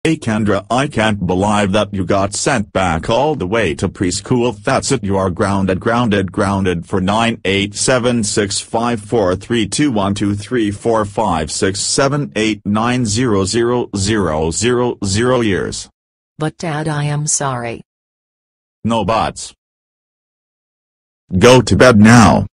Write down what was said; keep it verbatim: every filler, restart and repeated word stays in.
Hey Kendra, I can't believe that you got sent back all the way to preschool. That's it, you are grounded grounded grounded for nine eight seven six five four three two one two three four five six seven eight nine zero zero zero zero zero years. But Dad, I am sorry. No buts. Go to bed now.